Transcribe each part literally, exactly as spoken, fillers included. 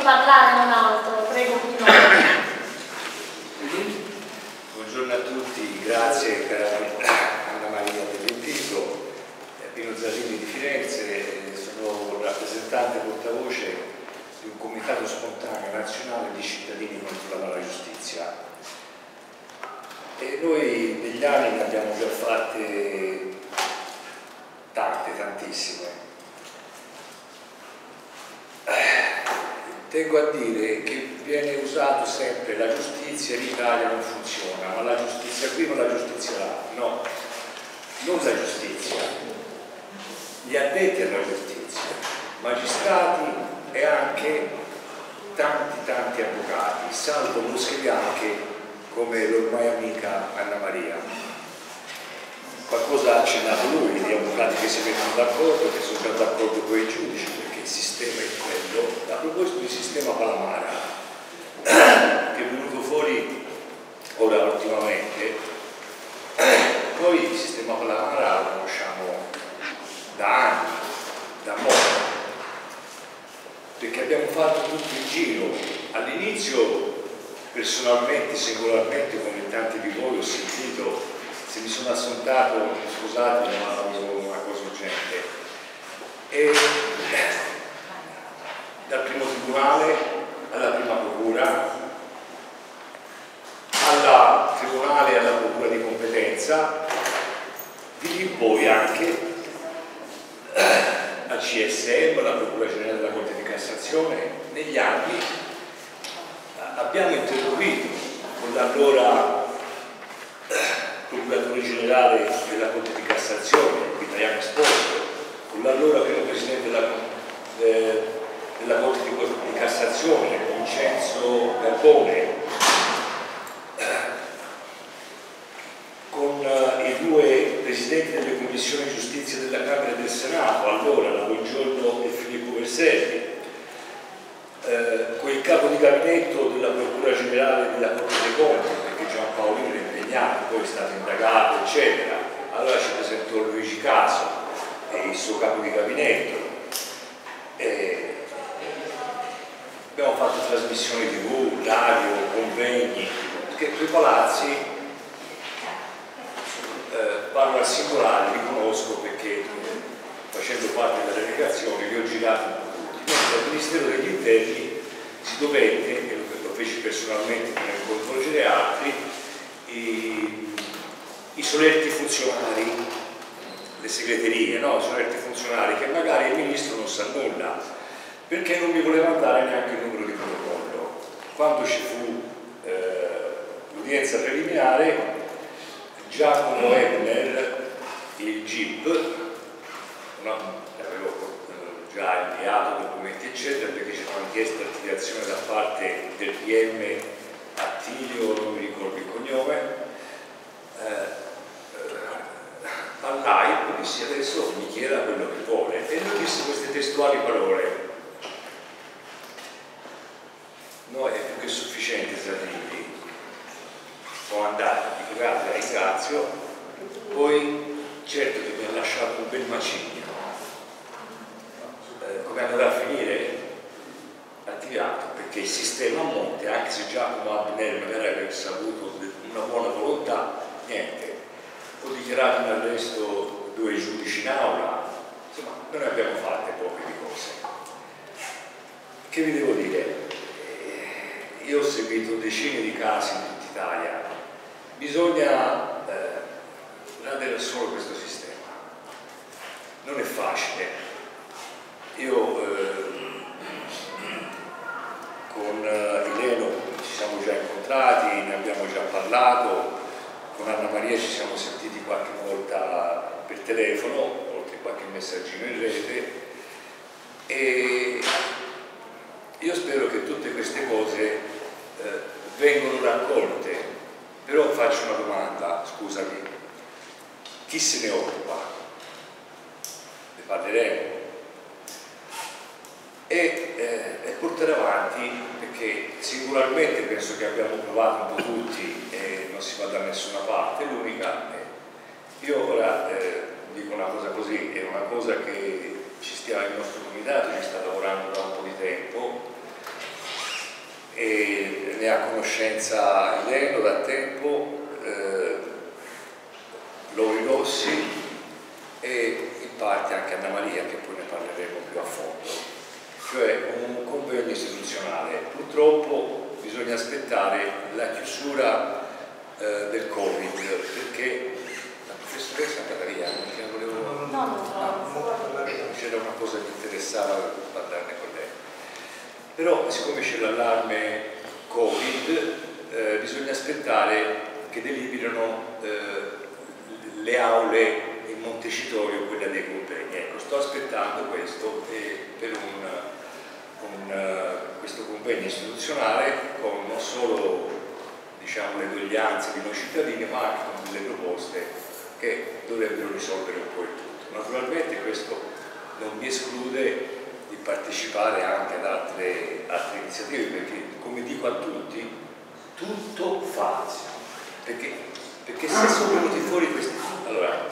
parlare, non altro. Prego, continuate. Buongiorno a tutti, grazie per Anna Maria dell'invito, Pino Zarini di Firenze, sono rappresentante portavoce di un comitato spontaneo nazionale di cittadini contro la malagiustizia. E noi negli anni ne abbiamo già fatte tante, tantissime. Tengo a dire che viene usato sempre la giustizia in Italia non funziona, ma la giustizia qui, ma la giustizia là. No, non la giustizia, gli addetti alla giustizia, magistrati e anche tanti tanti avvocati, salvo mosche bianche come l'ormai amica Anna Maria. Qualcosa ha accennato lui, gli avvocati che si mettono d'accordo, che sono già d'accordo con i giudici, perché il sistema è quello. A proposito del sistema Palamara, che è venuto fuori ora ultimamente, noi il sistema Palamara lo conosciamo da anni, da molto, perché abbiamo fatto tutto il giro. All'inizio, personalmente, singolarmente, come tanti di voi ho sentito, se mi sono assontato, scusate, ma avevo una cosa urgente. E dal primo tribunale alla prima procura, al tribunale e alla procura di competenza, di lì poi anche al C S M, alla procura generale della Corte di Cassazione. Negli anni abbiamo interloquito con l'allora procuratore generale della Corte di Cassazione, Italiano Esposto, con l'allora primo presidente della, eh, della Corte di, di Cassazione, Vincenzo Garbone, eh, con eh, i due presidenti delle commissioni giustizia della Camera e del Senato, allora la Bongiorno e Filippo Verselli, eh, con il capo di gabinetto della Procura Generale della Corte dei Conti, perché Giampaolino era impegnato, poi è stato indagato, eccetera. Allora ci presentò Luigi Caso e il suo capo di gabinetto. E abbiamo fatto trasmissioni tivù, radio, convegni, perché quei palazzi, eh, parlo al singolare, li conosco perché facendo parte della delegazione li ho girati un po' tutti. Mentre al Ministero degli Interni si dovette, e lo feci personalmente per non coinvolgere altri, i, i solerti funzionari, le segreterie, no? I solerti funzionari che magari il ministro non sa nulla, perché non mi voleva dare neanche il numero di protocollo. Quando ci fu eh, l'udienza preliminare, Giacomo Ebner, il G I P, no, l'avevo già inviato documenti eccetera, perché c'era una richiesta di archiviazione da parte del P M Attilio, non mi ricordo il cognome, eh, all'A I P dissi adesso mi chieda quello che vuole, e lui disse queste testuali parole: no, è più che sufficiente Zarini, può andare, dico grazie, la ringrazio, poi certo che mi ha lasciato un bel macigno. Eh, come andrà a finire? Attivato, perché il sistema a monte, anche se Giacomo Abner magari avesse avuto una buona volontà, niente, ho dichiarato in arresto due giudici in aula, insomma noi ne abbiamo fatte poche di cose. Che vi devo dire? Io ho seguito decine di casi in tutta Italia, bisogna eh, rendere solo questo sistema, non è facile. Io eh, con Ileno ci siamo già incontrati, ne abbiamo già parlato, con Anna Maria ci siamo sentiti qualche volta per telefono, oltre a qualche messaggino in rete, e io spero che tutte queste cose eh, vengano raccolte. Però faccio una domanda, scusami, chi se ne occupa? Ne parleremo. E, eh, e portare avanti, perché singolarmente penso che abbiamo provato un po' tutti e non si va da nessuna parte. L'unica è, io ora eh, dico una cosa così, è una cosa che ci stia, il nostro comitato ci sta lavorando da un po' di tempo, e ne ha conoscenza Ileno da tempo, eh, Lori Rossi e in parte anche Anna Maria, che poi ne parleremo più a fondo, cioè un convegno istituzionale. Purtroppo bisogna aspettare la chiusura eh, del Covid, perché la professoressa Catalia, perché non volevo... No, no, no. C'era una cosa che mi interessava parlarne con lei. Però siccome c'è l'allarme Covid, eh, bisogna aspettare che deliberino eh, le aule in Montecitorio, quella dei convegni. Ecco, sto aspettando questo e per un, un, uh, questo convegno istituzionale con non solo, diciamo, le doglianze di noi cittadini, ma anche con delle proposte che dovrebbero risolvere un po' il tutto. Naturalmente questo non mi esclude di partecipare anche ad altre, altre iniziative, perché, come dico a tutti, tutto falso. Perché, perché se sono venuti fuori questi... Allora,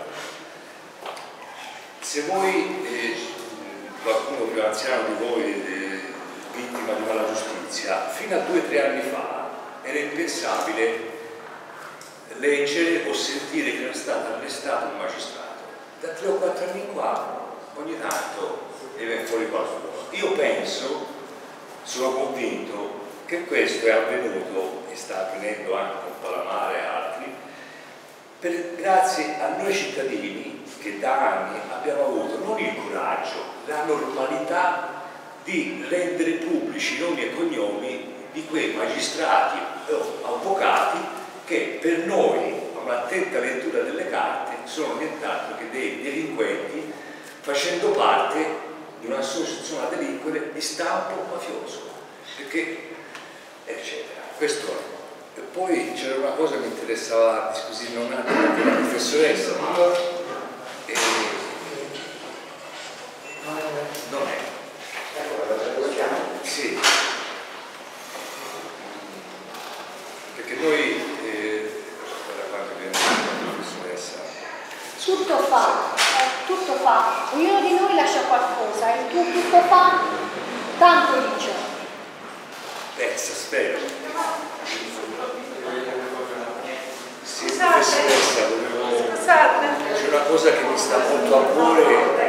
se voi, eh, qualcuno più anziano di voi, eh, vittima di mala giustizia, fino a due o tre anni fa era impensabile leggere o sentire che era stato arrestato un magistrato. Da tre o quattro anni qua, ogni tanto deve fuori qualcuno. Io penso, sono convinto che questo è avvenuto e sta avvenendo anche con Palamare e altri, per, grazie a noi cittadini che da anni abbiamo avuto non il coraggio, la normalità di rendere pubblici nomi e cognomi di quei magistrati o avvocati che per noi, a un'attenta lettura delle carte, sono nient'altro che dei delinquenti facendo parte di un'associazione a delinquere di stampo mafioso, perché eccetera. Questo è. E poi c'era una cosa che mi interessava discutere non anche della professoressa, ma eh, non è. Sì. Perché noi eh, guarda quanto abbiamo detto la professoressa. Tutto fa, eh, tutto fa, ognuno di noi lascia qualcosa, il tuo tutto fa, tanto dice. Pensa, spero. Sì, Scusate, professoressa, volevo... scusate. C'è una cosa che mi sta molto a cuore